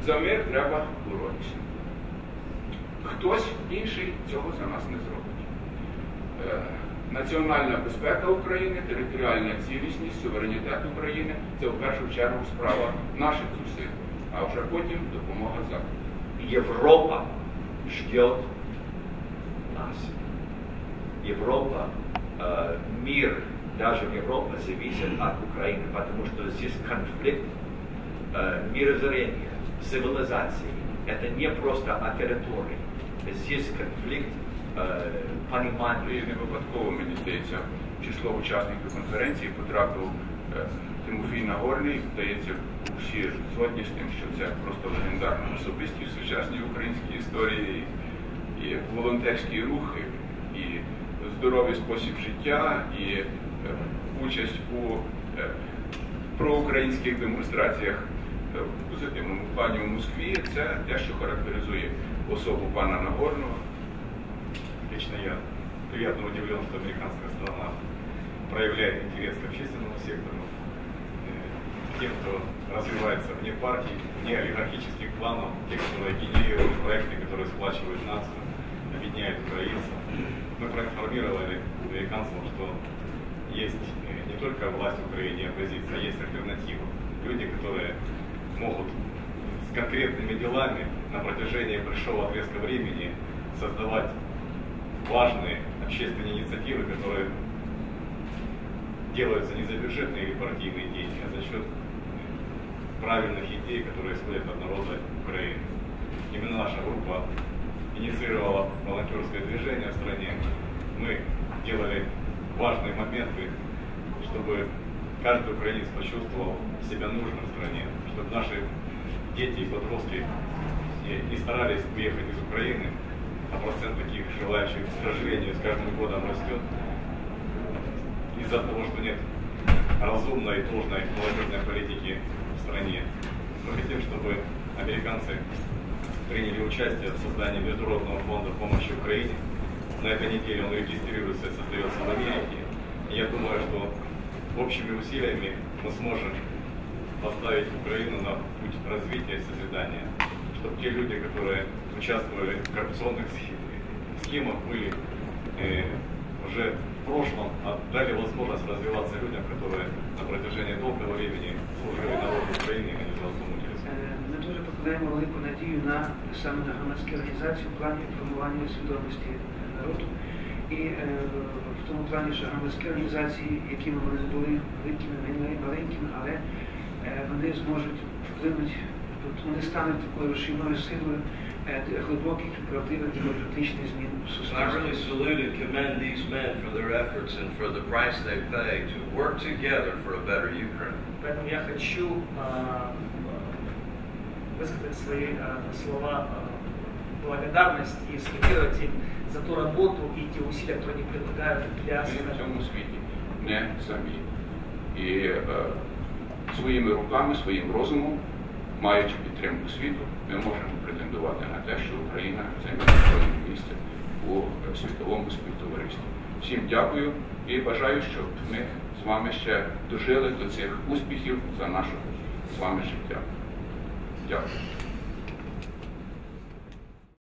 За мир треба боротися. Хтось інший цього за нас не зробить. Національна безпека України, територіальна цілісність, суверенітет України – це в першу чергу справа наших зусиль, а вже потім допомога Заходу. Европа ждет нас. Европа, мир, даже Европа зависит от Украины, потому что здесь конфликт мирозрения, цивилизации. Это не просто о территории. Здесь конфликт понимания. І не випадково, мені здається, в число учасників конференції потрапив Тимофій Нагорний. Здається, всі згодні з тим, що це просто легендарна особистість в сучасній українській історії, і волонтерські рухи, і здоровий спосіб життя, і участь у проукраїнських демонстраціях в позитивному плані у Москві. Це те, що характеризує особу пана Нагорного. Лично я приятно удивлен, что американская сторона проявляет интерес к общественному сектору, тем, кто развивается вне партий, вне олигархических планов, те, которые генерируют проекты, которые сплачивают нацию, объединяют украинцев. Мы проинформировали американцев, что есть не только власть в Украине и оппозиция, а есть альтернатива. Люди, которые могут с конкретными делами на протяжении большого отрезка времени создавать важные общественные инициативы, которые делаются не за бюджетные или партийные деньги, а за счет правильных идей, которые исходят от народа Украины. Именно наша группа инициировала волонтерское движение в стране. Мы делали важные моменты, чтобы каждый украинец почувствовал себя нужным в стране, чтобы наши дети и подростки не старались уехать из Украины, а процент таких желающих, к сожалению, с каждым годом растет из-за того, что нет разумной и должной молодежной политики в стране. Мы хотим, чтобы американцы приняли участие в создании Международного фонда помощи Украине. На этой неделе он регистрируется и создается в Америке. И я думаю, что общими усилиями мы сможем поставить Украину на путь развития и созидания, чтобы те люди, которые участвовали в коррупционных схемах, были уже в прошлом, дали возможность развиваться людям, которые на протяжении долгого времени служили народу України і не задумувалися. Ми дуже покладаємо велику надію на саме на громадські організації в плані формування свідомості народу. І в тому плані, що громадські організації, якими вони не були великими, маленькими, але вони зможуть вплинути, вони стануть такою рушійною силою глибоких, правдивих демократичних змін в суспільстві. I really salute and commend these men for their efforts and for the price they pay to work together for a better Ukraine. Поэтому я хочу высказать свои слова благодарности и сформировать им за ту работу и те усилия, которые они предлагают для Ми в цьому світі не самі. І своїми руками, своїм розумом, маючи підтримку світу, ми можемо претендувати на те, що Україна займе достойне місце у світовому співтоваристві. Всім дякую і бажаю, щоб ми з вами ще дожили до цих успіхів за наше з вами життя. Дякую.